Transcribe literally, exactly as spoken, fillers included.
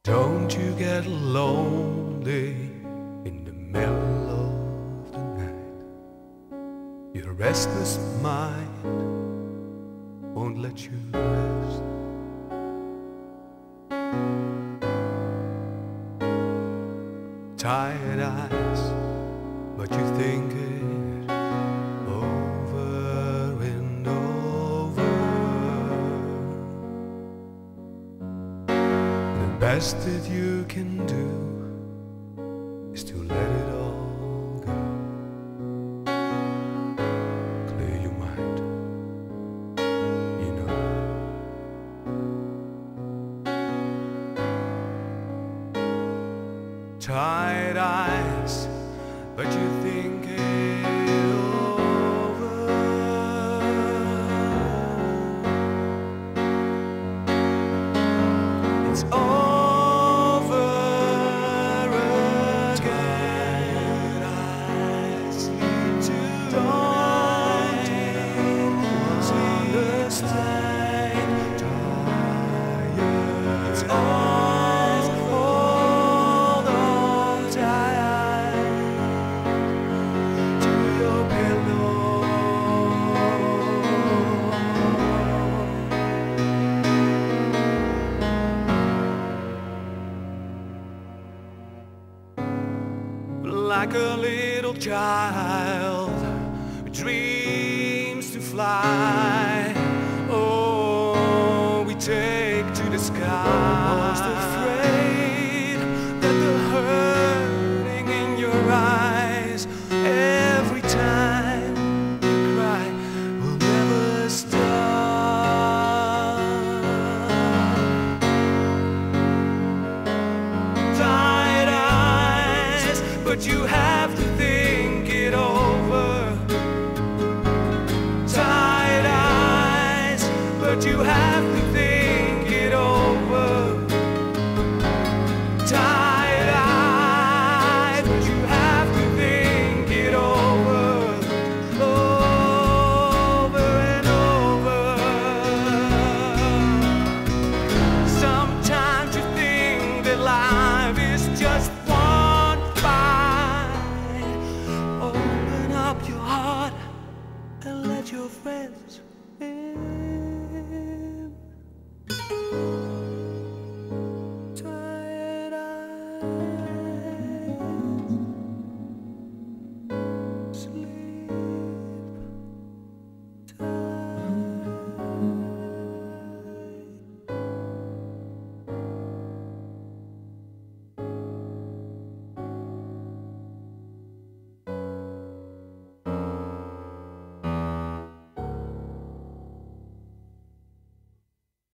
Don't you get lonely in the middle of the night? Your restless mind won't let you rest. Tired eyes, but you think it over and over. The best that you can do is to let it all go. Clear your mind, you know. Tired eyes, but you think it over. It's over again. Eyes need to don't understand. Tired. It's over. Like a little child who dreams to fly, oh, we take to the sky. Almost afraid that the hurting in your eyes every time you cry will never stop. Tired eyes, but you have to think it over. Tired eyes, but you have to think it over. Tired eyes, but you have to think it over. Over and over. Sometimes you think that life